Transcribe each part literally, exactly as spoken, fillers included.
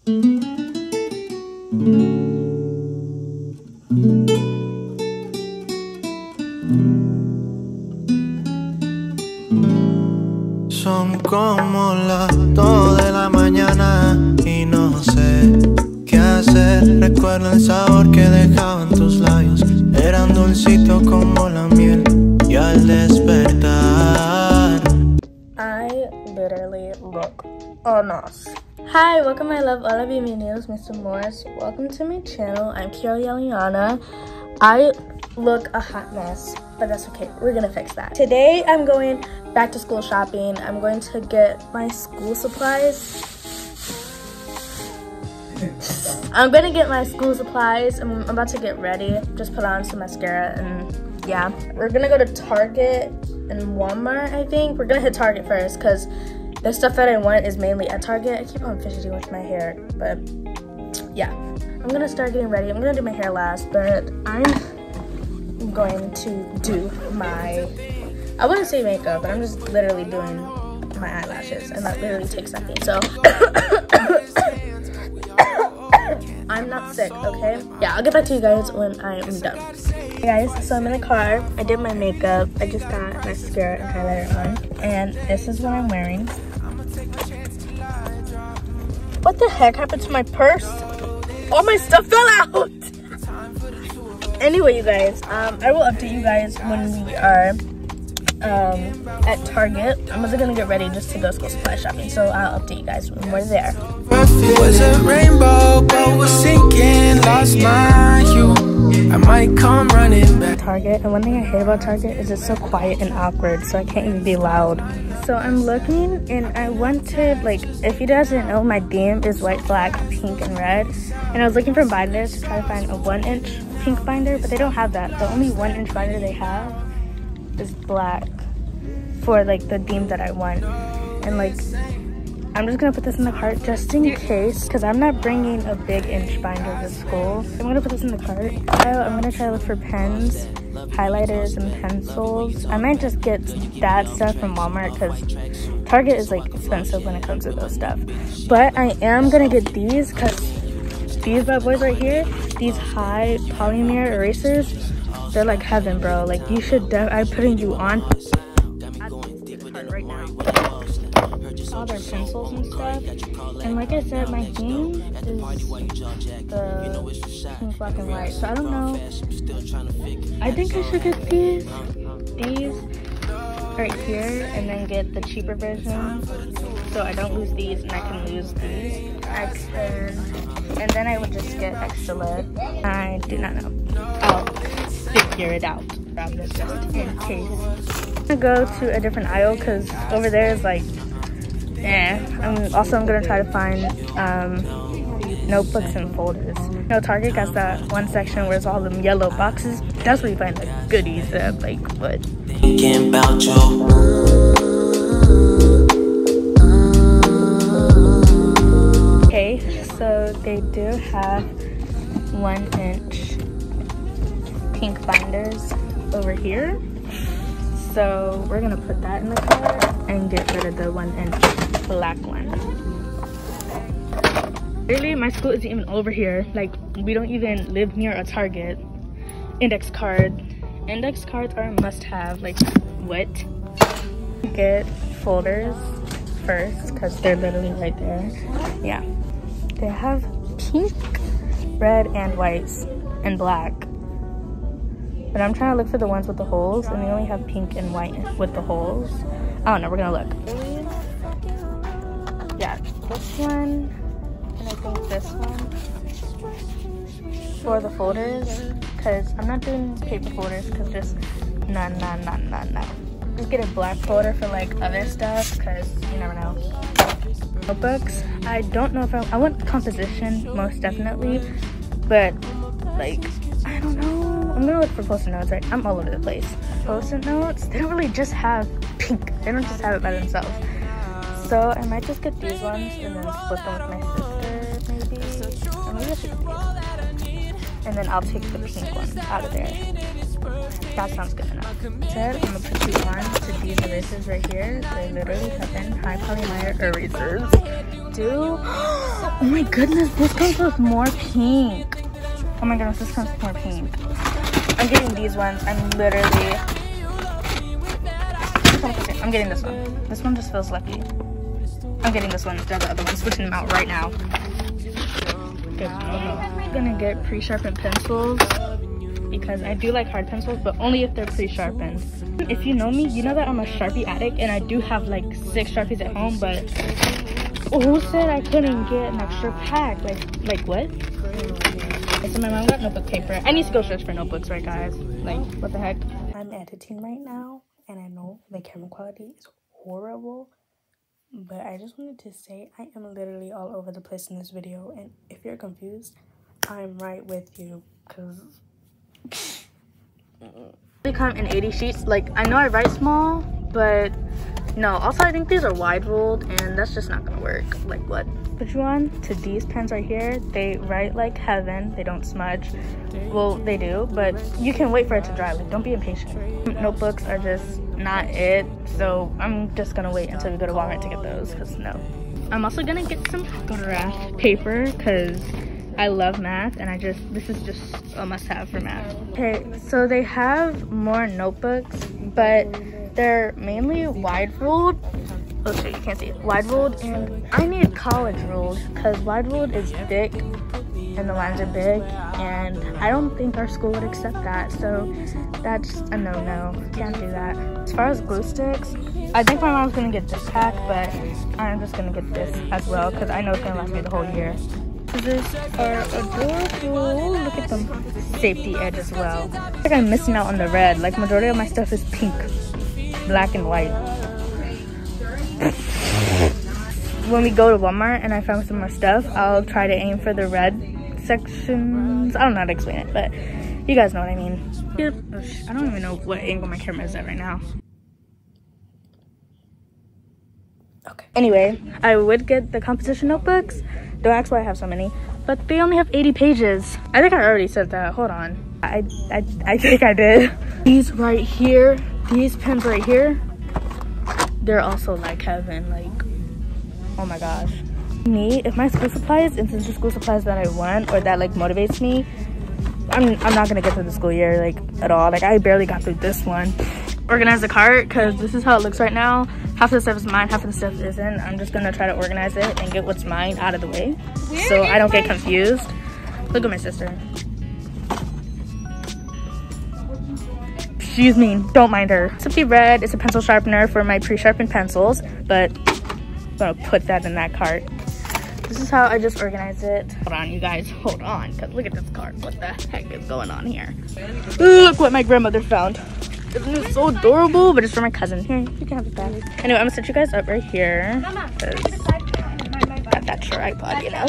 Son como las dos de la mañana y no sé qué hacer. Recuerdo el sabor que dejaban tus labios, eran dulcitos como la miel. Y al despertar, I literally look a mess. Hi, welcome my love, all of you, my name is Mister Morris. Welcome to my channel. I'm Keyoríe. I look a hot mess, but that's okay. We're gonna fix that. Today, I'm going back to school shopping. I'm going to get my school supplies. I'm gonna get my school supplies. I'm, I'm about to get ready. Just put on some mascara and yeah. We're gonna go to Target and Walmart, I think. We're gonna hit Target first because the stuff that I want is mainly at Target. I keep on fidgeting with my hair, but yeah. I'm gonna start getting ready. I'm gonna do my hair last, but I'm going to do my, I wouldn't say makeup, but I'm just literally doing my eyelashes, and that literally takes nothing. So I'm not sick, okay? Yeah, I'll get back to you guys when I am done. Hey guys, so I'm in the car. I did my makeup. I just got mascara and highlighter on, and this is what I'm wearing. What the heck happened to my purse? All my stuff fell out. Anyway, you guys, um, I will update you guys when we are um, at Target. I'm also gonna get ready just to go school supply shopping, so I'll update you guys when we're there. It was a rainbow, but was sinking, lost my hue. I might come running back. Target, and one thing I hate about Target is it's so quiet and awkward, so I can't even be loud. So I'm looking, and I wanted, like, if you guys didn't know, my theme is white, black, pink, and red. And I was looking for binders to try to find a one inch pink binder, but they don't have that. The only one inch binder they have is black for, like, the theme that I want. And, like, I'm just gonna put this in the cart just in case, because I'm not bringing a big inch binder to school. I'm gonna put this in the cart. I'm gonna try to look for pens, highlighters, and pencils. I might just get that stuff from Walmart because Target is like expensive when it comes to those stuff. But I am gonna get these because these bad boys right here, these high polymer erasers, they're like heaven, bro. Like you should, def I'm putting you on. Right now. All their pencils and stuff, and like I said, my theme is the pink, black, and white, so I don't know. I think I should get these these right here and then get the cheaper version so I don't lose these and I can lose these. I can, and then I would just get extra lip. I do not know. I'll figure it out just in case. I'm gonna go to a different aisle because over there is like yeah, I'm also I'm gonna try to find um, notebooks and folders. You know, Target got that one section where it's all them yellow boxes. That's where you find the goodies that like what. thinking about you. Okay, so they do have one inch pink binders over here. So we're gonna put that in the cart and get rid of the one inch black one. Really, my school isn't even over here. Like, we don't even live near a Target. Index card. Index cards are a must-have. Like, what? Get folders first because they're literally right there. Yeah. They have pink, red, and whites, and black. But I'm trying to look for the ones with the holes, and they only have pink and white with the holes. I don't know, we're gonna look. Yeah, this one, and I think this one for the folders, because I'm not doing paper folders, because just nah, nah, nah, nah, nah. Just get a black folder for like other stuff, because you never know. Notebooks, I don't know if I, I want composition, most definitely, but like, I don't know. I'm gonna look for post-it notes, right? I'm all over the place. Post-it notes, they don't really just have pink. They don't just have it by themselves. So I might just get these ones and then split them with my sister, maybe. Or maybe I should get these. And then I'll take the pink one out of there. That sounds good enough. Instead, I'm gonna put you on to these erasers right here. They literally have been high polymer erasers. Do Oh my goodness, this comes with more pink. Oh my goodness, this comes with more pink. I'm getting these ones. I'm literally... I'm getting this one. This one just feels lucky. I'm getting this one instead of the other one. Switching them out right now. I'm gonna get pre-sharpened pencils because I do like hard pencils, but only if they're pre-sharpened. If you know me, you know that I'm a Sharpie addict and I do have like six Sharpies at home, but who said I couldn't get an extra pack? Like, like what? Okay, so my mom got notebook paper. I need to go search for notebooks, right guys? Like, what the heck? I'm editing right now and I know the camera quality is horrible, but I just wanted to say I am literally all over the place in this video, and if you're confused, I'm right with you, because they come in eighty sheets. Like, I know I write small, but no, also I think these are wide ruled and that's just not gonna work. Like, what? Put you on to these pens right here. They write like heaven. They don't smudge. Well, they do, but you can wait for it to dry. Like, don't be impatient. Notebooks are just not it, so I'm just gonna wait until we go to Walmart to get those, because no. I'm also gonna get some graph paper because I love math, and I just, this is just a must-have for math. Okay, so they have more notebooks, but they're mainly wide ruled. Oh shit, you can't see it. Wide ruled, and I need college ruled because wide ruled is thick and the lines are big, and I don't think our school would accept that, so that's a no-no. Can't do that. As far as glue sticks, I think my mom's gonna get this pack, but I'm just gonna get this as well because I know it's gonna last me the whole year. Scissors are adorable. Look at them. Safety edge as well. I think I'm missing out on the red. Like, majority of my stuff is pink, black, and white. When we go to Walmart and I find some more stuff, I'll try to aim for the red sections. I don't know how to explain it, but you guys know what I mean. I don't even know what angle my camera is at right now. Okay. Anyway, I would get the composition notebooks. Don't ask why I have so many, but they only have eighty pages. I think I already said that. Hold on. I, I, I think I did. These right here, these pens right here, they're also like heaven. Like, oh my gosh. Me, if my school supplies isn't the school supplies that I want or that like motivates me, I'm, I'm not gonna get through the school year like at all. Like, I barely got through this one. Organize the cart because this is how it looks right now. Half of the stuff is mine, half of the stuff isn't. I'm just gonna try to organize it and get what's mine out of the way so I don't get confused. Look at my sister. Excuse me, don't mind her. Simply Red is a pencil sharpener for my pre-sharpened pencils, but I'm gonna put that in that cart. This is how I just organize it. Hold on, you guys, hold on, because look at this cart. What the heck is going on here? Look what my grandmother found. Isn't it so adorable? But it's for my cousin. Here, you can have it back. Anyway, I'm gonna set you guys up right here. Got that tripod, you know.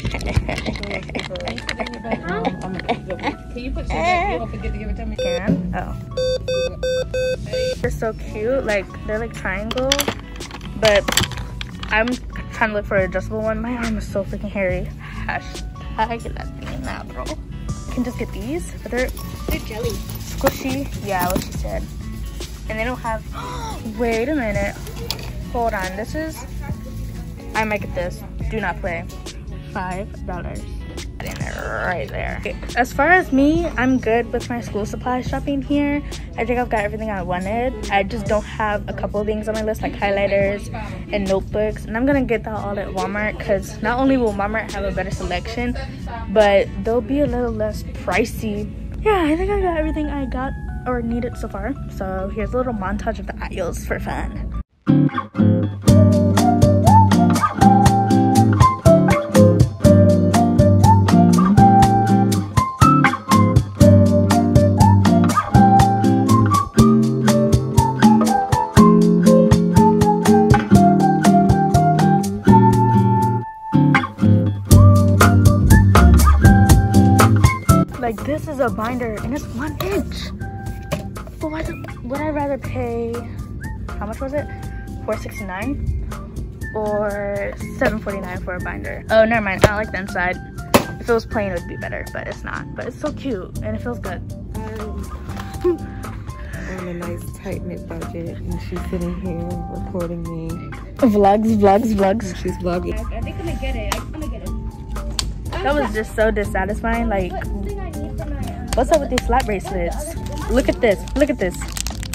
Can you put some back? You don't forget to give it to me. Can? Oh. They're so cute. Like, they're like triangle, but I'm trying to look for an adjustable one. My arm is so freaking hairy. Hashtag that thing in that, bro. You can just get these, but they're they're jelly. Squishy, yeah, what she said. And they don't have, wait a minute, hold on, this is, I might get this, do not play, five dollars, in there, right there. Okay. As far as me, I'm good with my school supply shopping here. I think I've got everything I wanted. I just don't have a couple of things on my list, like highlighters and notebooks, and I'm gonna get that all at Walmart because not only will Walmart have a better selection, but they'll be a little less pricey. Yeah, I think I got everything I got or needed so far. So here's a little montage of the aisles for fun. Like, this is a binder and it's one inch. But why would I rather pay, how much was it? four sixty-nine or seven forty-nine for a binder? Oh, never mind. I don't like the inside. If it was plain, it would be better, but it's not. But it's so cute and it feels good. I'm on a nice tight knit budget, and she's sitting here recording me. Vlogs, vlogs, vlogs. And she's vlogging. I think I'm gonna get it. I'm gonna get it. That was just so dissatisfying. Like, what's up with these flat bracelets? Look at this. Look at this.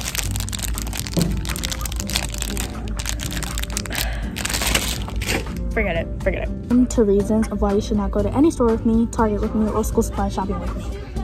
Forget it. Forget it. Two reasons of why you should not go to any store with me, Target with me, or school supply shopping with me.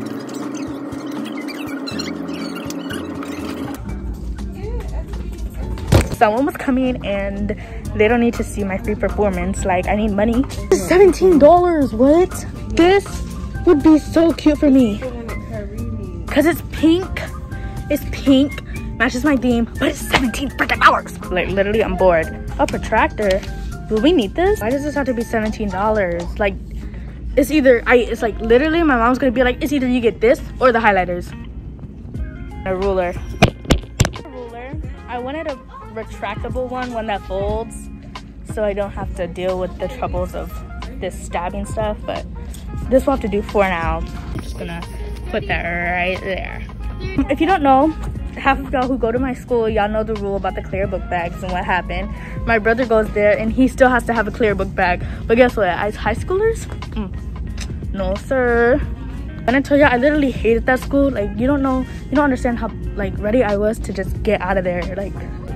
Someone was coming and they don't need to see my free performance. Like, I need money. seventeen dollars. What? This would be so cute for me. Cause it's pink. It's pink. Matches my theme. But it's seventeen freaking dollars. Like, literally, I'm bored. A protractor. Do we need this? Why does this have to be seventeen dollars? Like, it's either I. It's like literally, my mom's gonna be like, it's either you get this or the highlighters. A ruler. A ruler. I wanted a retractable one, one that folds, so I don't have to deal with the troubles of this stabbing stuff. But this will have to do for now. I'm just gonna put that right there. If you don't know, half of y'all who go to my school, y'all know the rule about the clear book bags and what happened. My brother goes there and he still has to have a clear book bag. But guess what? As high schoolers, mm, no sir. When I tell y'all, I literally hated that school. Like, you don't know, you don't understand how like ready I was to just get out of there. Like,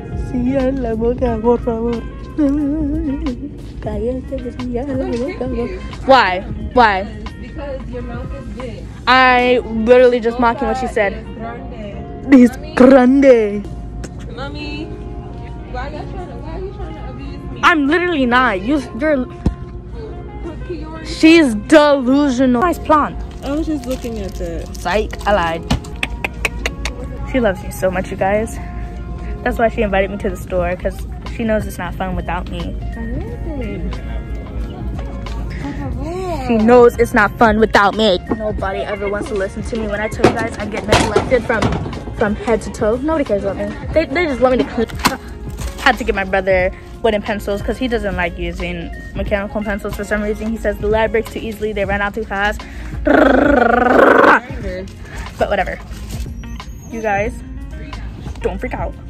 why? Why? Because your mouth is big. I literally just mocking what she said. It's grande. Mommy, why are you trying to, why are you trying to abuse me? I'm literally not. You, you're. She's delusional. Nice plant. I was just looking at that. Psych, I lied. She loves me so much, you guys. That's why she invited me to the store, because she knows it's not fun without me. She knows it's not fun without me. Nobody ever wants to listen to me when I tell you guys I get neglected from from head to toe. Nobody cares about me. They, they just want me to clean. Had to get my brother wooden pencils because he doesn't like using mechanical pencils for some reason. He says the lead breaks too easily, they run out too fast. But whatever. You guys, don't freak out.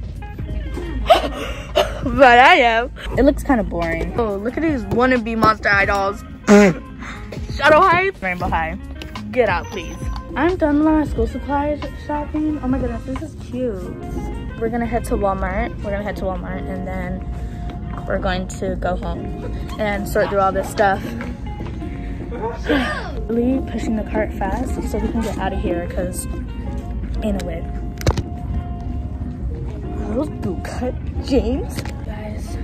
But I am. It looks kind of boring. Oh, look at these wannabe Monster High dolls. Shadow High, Rainbow High. Get out, please. I'm done with my school supplies shopping. Oh my goodness, this is cute. We're gonna head to Walmart. We're gonna head to Walmart and then we're going to go home and sort through all this stuff. Really pushing the cart fast so we can get out of here because ain't no way. Those boot cut jeans, guys.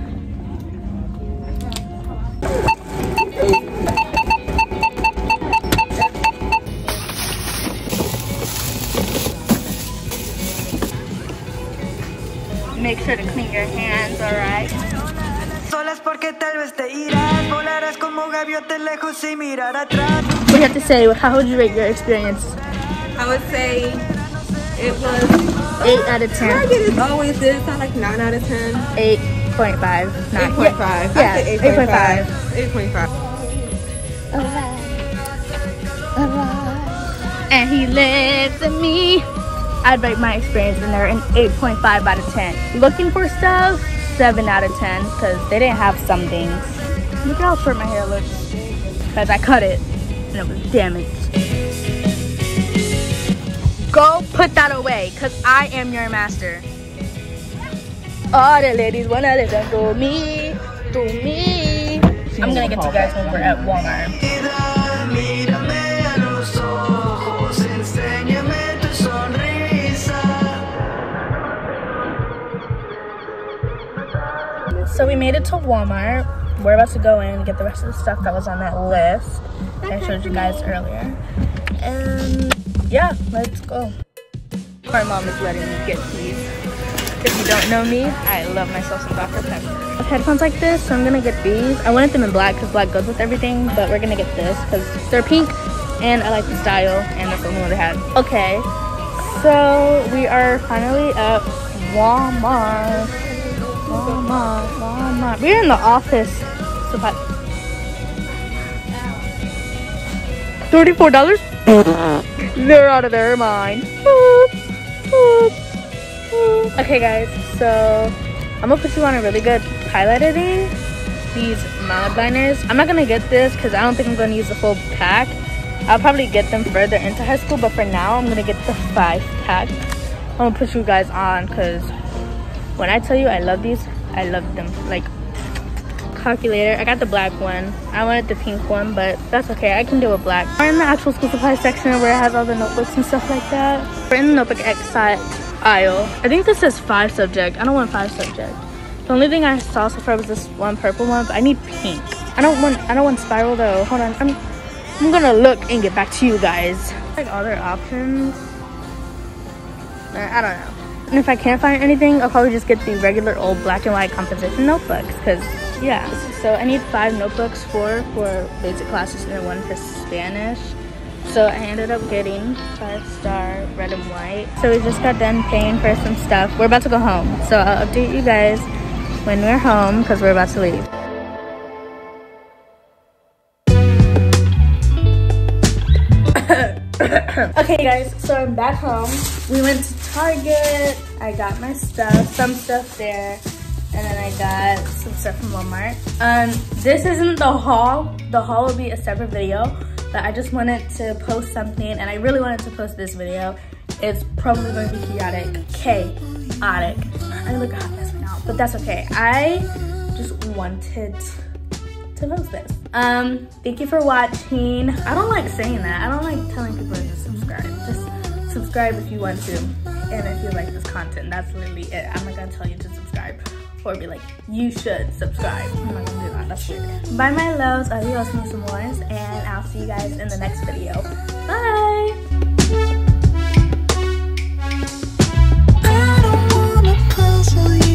Make sure to clean your hands, alright? Solas porque tal vez te irás, volarás como gaviotas lejos y mirar atrás. What do you have to say? How would you rate your experience? I would say it was eight out of ten. Target is always this. It's not like nine out of ten. eight point five. eight point five. Yeah, eight point five. eight point five. Alright. Alright. And he lives in me. I'd rate my experience in there an eight point five out of ten. Looking for stuff, seven out of ten, because they didn't have some things. Look at how short my hair looks. Because I cut it and it was damaged. Go put that away, because I am your master. All the ladies wanna listen to me, to me. I'm gonna get to you guys when we're at Walmart. So we made it to Walmart. We're about to go in and get the rest of the stuff that was on that list that I showed you guys earlier. And yeah, let's go. My mom is letting me get these. If you don't know me, I love myself some Doctor Pepper. I have headphones like this, so I'm gonna get these. I wanted them in black because black goes with everything, but we're gonna get this because they're pink and I like the style and that's the only one they had. Okay, so we are finally at Walmart. Walmart, Walmart. We're in the office. So if I... thirty-four dollars? They're out of their mind. Okay guys, so I'm gonna put you on a really good highlighter thing these mild liners. I'm not gonna get this because I don't think I'm gonna use the full pack. I'll probably get them further into high school, but for now I'm gonna get the five pack. I'm gonna put you guys on because when I tell you I love these, I love them. Like, calculator, I got the black one. I wanted the pink one, but that's okay, I can do a black. We're in the actual school supply section where it has all the notebooks and stuff like that. We're in the notebook X aisle. I think this says five subject. I don't want five subject. The only thing I saw so far was this one purple one, but I need pink. I don't want I don't want spiral though. Hold on, I'm I'm gonna look and get back to you guys. Like other options, I don't know. And if I can't find anything, I'll probably just get the regular old black and white composition notebooks, because yeah. So I need five notebooks, four for basic classes and then one for Spanish. So I ended up getting five star red and white. So we just got done paying for some stuff. We're about to go home, so I'll update you guys when we're home because we're about to leave. Okay guys, so I'm back home. We went to Target. I got my stuff, some stuff there, and then I got some stuff from Walmart. Um, this isn't the haul. The haul will be a separate video, but I just wanted to post something, and I really wanted to post this video. It's probably going to be chaotic. Chaotic. I look hot mess right now, but that's okay. I just wanted to post this. Um, thank you for watching. I don't like saying that. I don't like telling people to just subscribe. Just subscribe if you want to, and if you like this content. That's literally it. I'm not gonna tell you to subscribe or be like, you should subscribe. I'm not gonna do that. That's weird. Bye, my loves. Adios, mis amores, and I'll see you guys in the next video. Bye. I don't wanna puzzle you.